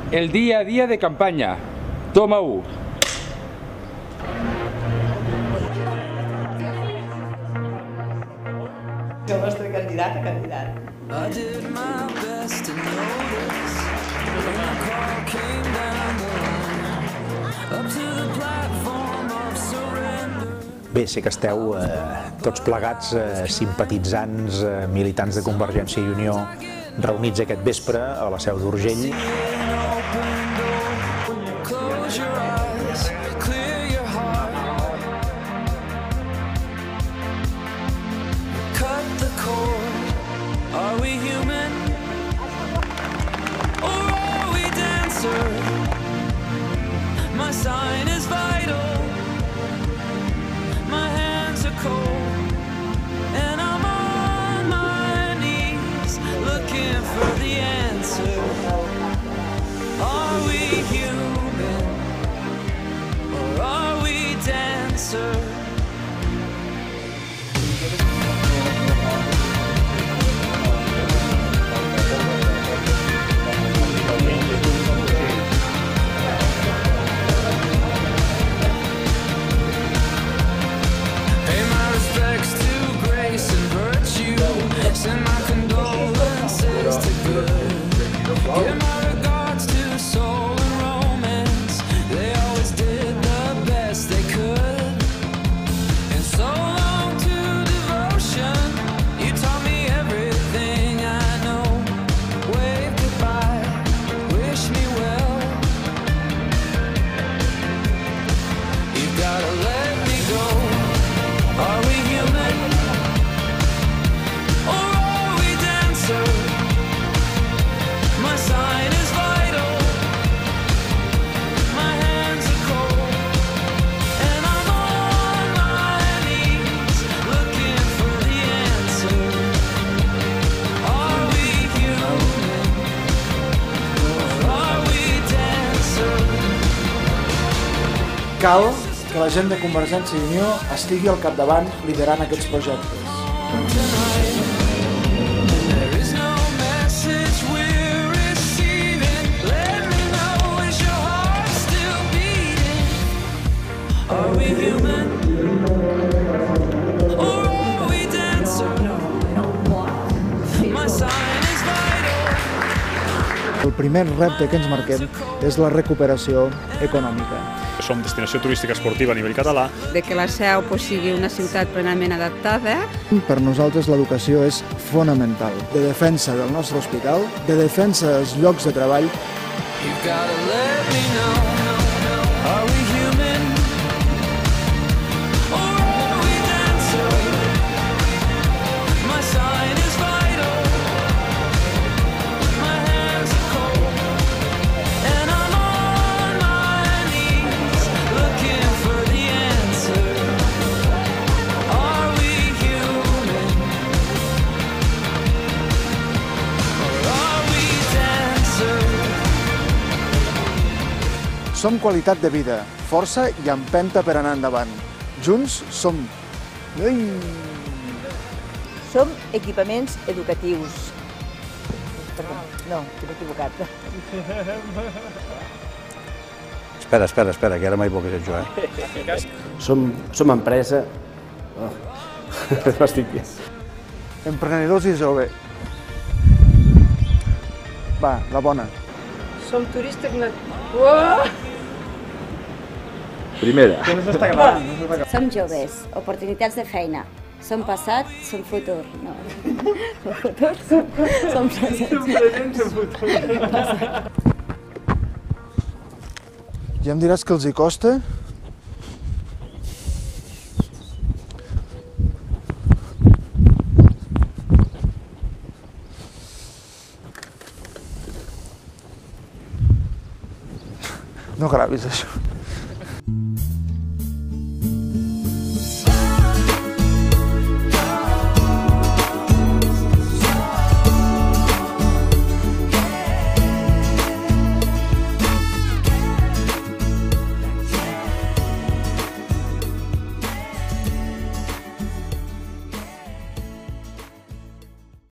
el día a día de campaña. Toma 1. El nostre candidat a candidat. Bé, sé que esteu tots plegats simpatitzants, militants de Convergència i Unió, reunits aquest vespre a la Seu d'Urgell. Cal que la gent de Convergència i Unió estigui al capdavant liderant aquests projectes. El primer repte que ens marquem és la recuperació econòmica. Som destinació turística esportiva a nivell català. De que la Seu sigui una ciutat plenament adaptada. Per nosaltres l'educació és fonamental, de defensa del nostre hospital, de defensa dels llocs de treball. Som qualitat de vida, força i empenta per anar endavant. Junts som... Som equipaments educatius. Perdó, no, t'he equivocat. Espera, que ara mai puc ser jo, Som empresa... No estic bé. Emprenedors i jove. Va, la bona. Som turistes... Primera. Som joves, oportunitats de feina. Som passat, som futur. No. Som futur, som present. Som present, som futur. Ja em diràs que els hi costa? No gravis això.